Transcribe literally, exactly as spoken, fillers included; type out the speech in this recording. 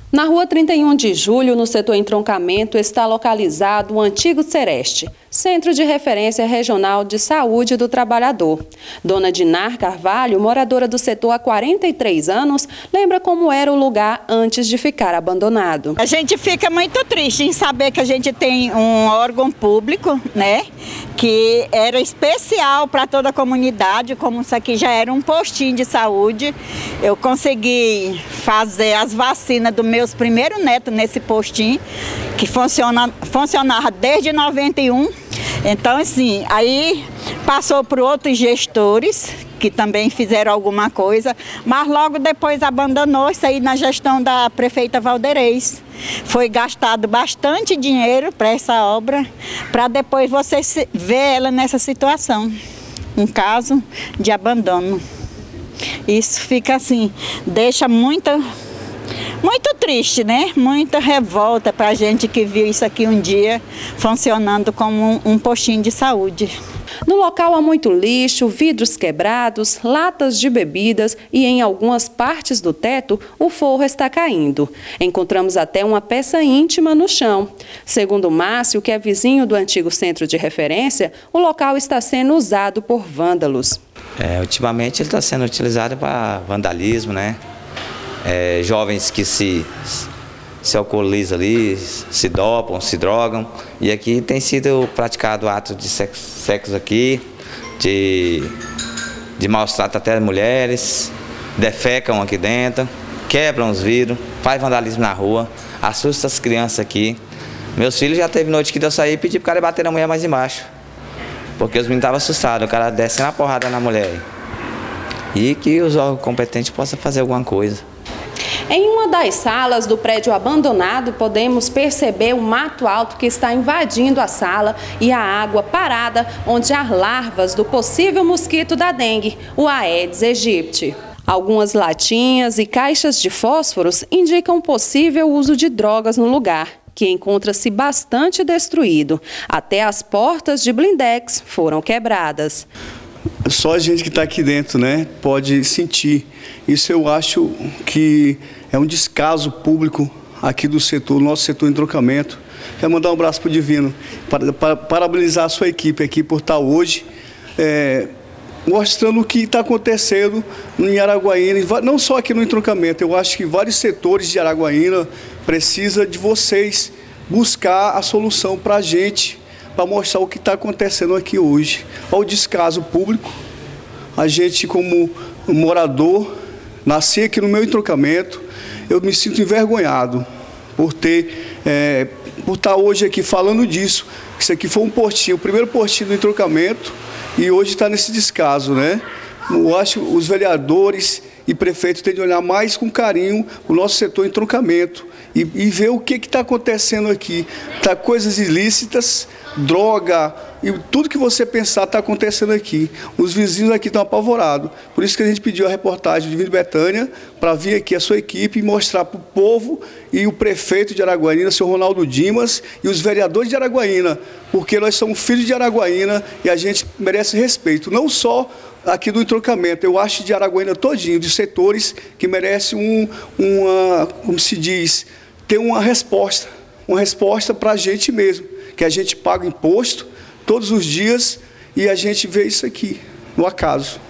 Na rua trinta e um de julho, no setor entroncamento, está localizado o antigo Sereste, Centro de Referência Regional de Saúde do Trabalhador. Dona Dinar Carvalho, moradora do setor há quarenta e três anos, lembra como era o lugar antes de ficar abandonado. A gente fica muito triste em saber que a gente tem um órgão público, né, que era especial para toda a comunidade, como isso aqui já era um postinho de saúde. Eu consegui fazer as vacinas do meus primeiros netos nesse postinho, que funciona, funcionava desde noventa e um. Então, assim, aí passou por outros gestores que também fizeram alguma coisa, mas logo depois abandonou isso aí na gestão da prefeita Valderez. Foi gastado bastante dinheiro para essa obra, para depois você ver ela nessa situação, um caso de abandono. Isso fica assim, deixa muita... Muito triste, né? Muita revolta para a gente que viu isso aqui um dia funcionando como um, um postinho de saúde. No local há muito lixo, vidros quebrados, latas de bebidas e em algumas partes do teto o forro está caindo. Encontramos até uma peça íntima no chão. Segundo Márcio, que é vizinho do antigo centro de referência, o local está sendo usado por vândalos. É, ultimamente ele está sendo utilizado para vandalismo, né? É, jovens que se, se alcoolizam ali, se dopam, se drogam. E aqui tem sido praticado atos de sexo, sexo aqui, de, de maus tratos até as mulheres, defecam aqui dentro, quebram os vidros, faz vandalismo na rua, assusta as crianças aqui. Meus filhos já teve noite que eu saí e pedi para o cara bater na mulher mais embaixo, porque os meninos estavam assustados, o cara descendo a porrada na mulher. E que os órgãos competentes possam fazer alguma coisa. Em uma das salas do prédio abandonado, podemos perceber o mato alto que está invadindo a sala e a água parada, onde há larvas do possível mosquito da dengue, o Aedes aegypti. Algumas latinhas e caixas de fósforos indicam possível uso de drogas no lugar, que encontra-se bastante destruído. Até as portas de blindex foram quebradas. Só a gente que está aqui dentro, né, pode sentir. Isso eu acho que é um descaso público aqui do setor, nosso setor de entroncamento. Quero mandar um abraço para o Divino, para, para, parabenizar a sua equipe aqui por estar hoje é, mostrando o que está acontecendo em Araguaína, não só aqui no entroncamento. Eu acho que vários setores de Araguaína precisam de vocês buscar a solução para a gente, para mostrar o que está acontecendo aqui hoje. Olha o descaso público. A gente, como morador, nasci aqui no meu entroncamento, eu me sinto envergonhado por ter, é, por estar hoje aqui falando disso. Isso aqui foi um postinho, o primeiro postinho do entroncamento, e hoje está nesse descaso, né? Eu acho que os vereadores e prefeitos têm de olhar mais com carinho o nosso setor de entroncamento e, e ver o que está acontecendo aqui. Tá coisas ilícitas, droga, e tudo que você pensar está acontecendo aqui. Os vizinhos aqui estão apavorados. Por isso que a gente pediu a reportagem de Divino Betânia para vir aqui a sua equipe e mostrar para o povo e o prefeito de Araguaína, seu Ronaldo Dimas, e os vereadores de Araguaína, porque nós somos filhos de Araguaína e a gente merece respeito, não só aqui do entroncamento, eu acho de Araguaína todinho, de setores que merecem um, uma, como se diz, ter uma resposta, uma resposta para a gente mesmo, que a gente paga imposto todos os dias e a gente vê isso aqui, no acaso.